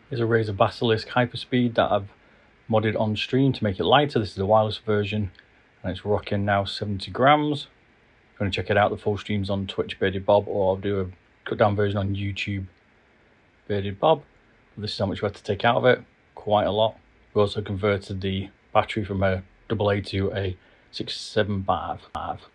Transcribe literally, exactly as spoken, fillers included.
Here's a Razer Basilisk Hyperspeed that I've modded on stream to make it lighter. This is the wireless version and it's rocking now seventy grams. If you want to check it out, the full stream's on Twitch Bearded Bob, or I'll do a cut down version on YouTube Bearded Bob. This is how much we had to take out of it, quite a lot. We also converted the battery from a double A to a six seven five.